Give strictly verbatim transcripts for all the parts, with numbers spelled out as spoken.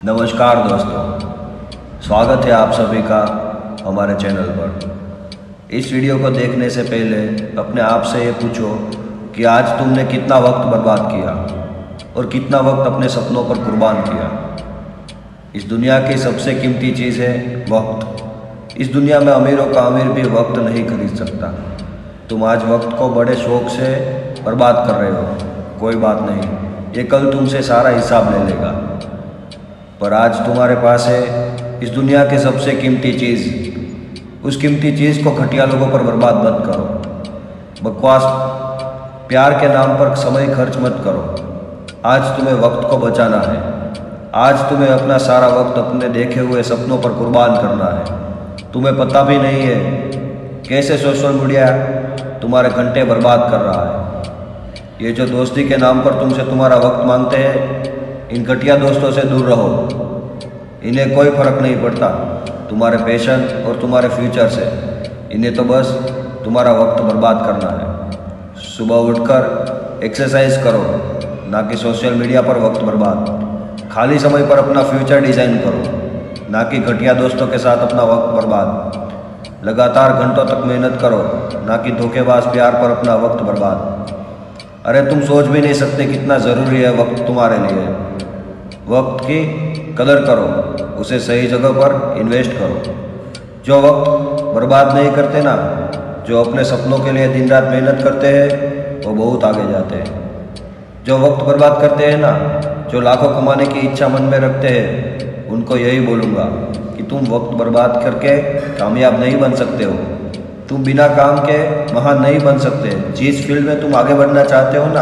नमस्कार दोस्तों, स्वागत है आप सभी का हमारे चैनल पर। इस वीडियो को देखने से पहले अपने आप से ये पूछो कि आज तुमने कितना वक्त बर्बाद किया और कितना वक्त अपने सपनों पर कुर्बान किया। इस दुनिया की सबसे कीमती चीज़ है वक्त। इस दुनिया में अमीरों का अमीर भी वक्त नहीं खरीद सकता। तुम आज वक्त को बड़े शौक से बर्बाद कर रहे हो, कोई बात नहीं, ये कल तुमसे सारा हिसाब ले लेगा। पर आज तुम्हारे पास है इस दुनिया की सबसे कीमती चीज़। उस कीमती चीज़ को घटिया लोगों पर बर्बाद मत करो। बकवास प्यार के नाम पर समय खर्च मत करो। आज तुम्हें वक्त को बचाना है। आज तुम्हें अपना सारा वक्त अपने देखे हुए सपनों पर कुर्बान करना है। तुम्हें पता भी नहीं है कैसे सोशल मीडिया तुम्हारे घंटे बर्बाद कर रहा है। ये जो दोस्ती के नाम पर तुमसे तुम्हारा वक्त मांगते हैं, इन घटिया दोस्तों से दूर रहो। इन्हें कोई फर्क नहीं पड़ता तुम्हारे पैशन और तुम्हारे फ्यूचर से। इन्हें तो बस तुम्हारा वक्त बर्बाद करना है। सुबह उठकर एक्सरसाइज करो, ना कि सोशल मीडिया पर वक्त बर्बाद। खाली समय पर अपना फ्यूचर डिज़ाइन करो, ना कि घटिया दोस्तों के साथ अपना वक्त बर्बाद। लगातार घंटों तक मेहनत करो, ना कि धोखेबाज प्यार पर अपना वक्त बर्बाद। अरे तुम सोच भी नहीं सकते कितना ज़रूरी है वक्त तुम्हारे लिए। वक्त की कदर करो, उसे सही जगह पर इन्वेस्ट करो। जो वक्त बर्बाद नहीं करते ना, जो अपने सपनों के लिए दिन रात मेहनत करते हैं, वो बहुत आगे जाते हैं। जो वक्त बर्बाद करते हैं ना, जो लाखों कमाने की इच्छा मन में रखते हैं, उनको यही बोलूँगा कि तुम वक्त बर्बाद करके कामयाब नहीं बन सकते हो। तुम बिना काम के महान नहीं बन सकते। जिस फील्ड में तुम आगे बढ़ना चाहते हो ना,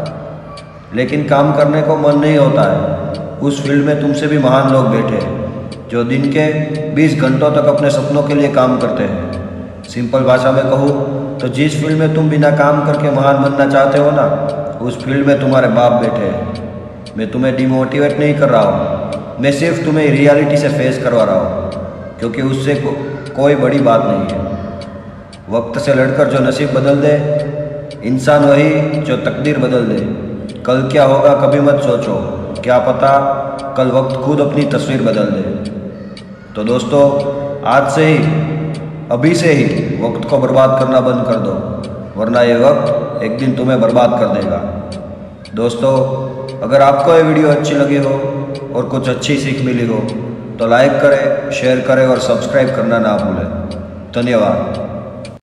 लेकिन काम करने को मन नहीं होता है, उस फील्ड में तुमसे भी महान लोग बैठे हैं जो दिन के बीस घंटों तक अपने सपनों के लिए काम करते हैं। सिंपल भाषा में कहूँ तो जिस फील्ड में तुम बिना काम करके महान बनना चाहते हो ना, उस फील्ड में तुम्हारे बाप बैठे हैं। मैं तुम्हें डिमोटिवेट नहीं कर रहा हूँ, मैं सिर्फ तुम्हें रियलिटी से फेस करवा रहा हूँ, क्योंकि उससे को, कोई बड़ी बात नहीं है। वक्त से लड़कर जो नसीब बदल दे, इंसान वही जो तकदीर बदल दे। कल क्या होगा कभी मत सोचो, क्या पता कल वक्त खुद अपनी तस्वीर बदल दे। तो दोस्तों, आज से ही, अभी से ही वक्त को बर्बाद करना बंद कर दो, वरना ये वक्त एक दिन तुम्हें बर्बाद कर देगा। दोस्तों, अगर आपको ये वीडियो अच्छी लगी हो और कुछ अच्छी सीख मिली हो तो लाइक करें, शेयर करें और सब्सक्राइब करना ना भूलें। धन्यवाद।